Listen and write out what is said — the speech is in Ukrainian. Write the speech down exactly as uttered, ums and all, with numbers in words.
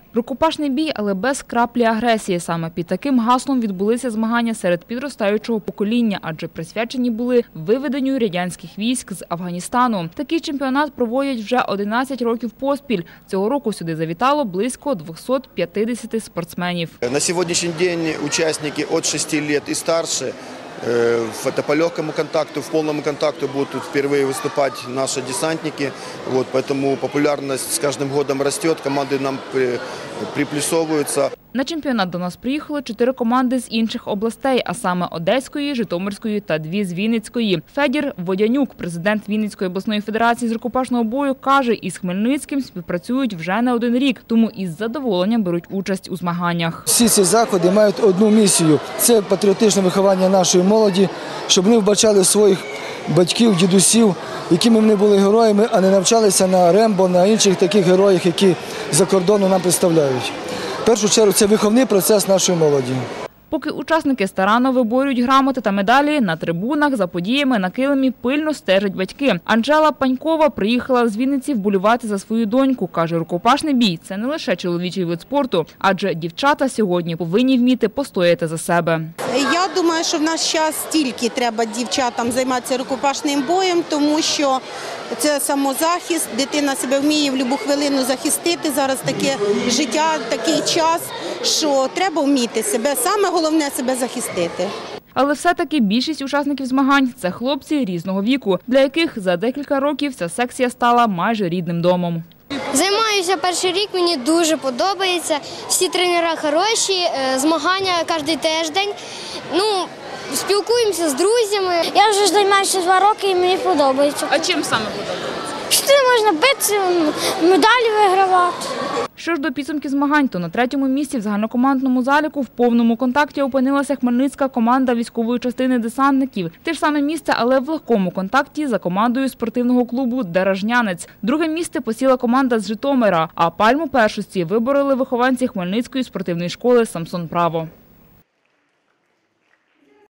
Рукопашний бій, але без краплі агресії. Саме під таким гаслом відбулися змагання серед підростаючого покоління, адже присвячені були виведенню радянських військ з Афганістану. Такий чемпіонат проводять вже одинадцять років поспіль. Цього року сюди завітало близько двохсот п'ятдесяти спортсменів. На сьогоднішній день учасники від шести років і старше. Это по легкому контакту, в полному контакту будут тут впервые выступать наши десантники. Вот, поэтому популярность с каждым годом растет, команды нам при, приплюсовываются. На чемпіонат до нас приїхали чотири команди з інших областей, а саме Одеської, Житомирської та дві з Вінницької. Федір Водянюк, президент Вінницької обласної федерації з рукопашного бою, каже, із Хмельницьким співпрацюють вже не один рік, тому із задоволенням беруть участь у змаганнях. Всі ці заходи мають одну місію – це патріотичне виховання нашої молоді, щоб вони вбачали своїх батьків, дідусів, якими вони були героями, а не навчалися на Рембо, на інших таких героях, які за кордону нам представляють. В першу чергу це виховний процес нашої молоді. Поки учасники старанно виборюють грамоти та медалі, на трибунах за подіями на килимі пильно стежать батьки. Анжела Панькова приїхала з Вінниці вболівати за свою доньку. Каже, рукопашний бій – це не лише чоловічий вид спорту, адже дівчата сьогодні повинні вміти постояти за себе. Я думаю, що в наш час тільки треба дівчатам займатися рукопашним боєм, тому що це самозахист, дитина себе вміє в будь-яку хвилину захистити. Зараз таке життя, такий час, що треба вміти себе, саме головне себе захистити. Але все-таки більшість учасників змагань – це хлопці різного віку, для яких за декілька років ця секція стала майже рідним домом. Займаюся перший рік, мені дуже подобається. Всі тренери хороші, змагання кожен тиждень. Ну, спілкуємося з друзями. Я вже займаюся два роки і мені подобається. А чим саме подобається? Що можна битися, медалі вигравати. Що ж до підсумків змагань, то на третьому місці в загальнокомандному заліку в повному контакті опинилася хмельницька команда військової частини десантників. Те ж саме місце, але в легкому контакті за командою спортивного клубу «Деражнянець». Друге місце посіла команда з Житомира, а пальму першості вибороли вихованці Хмельницької спортивної школи «Самсон Право».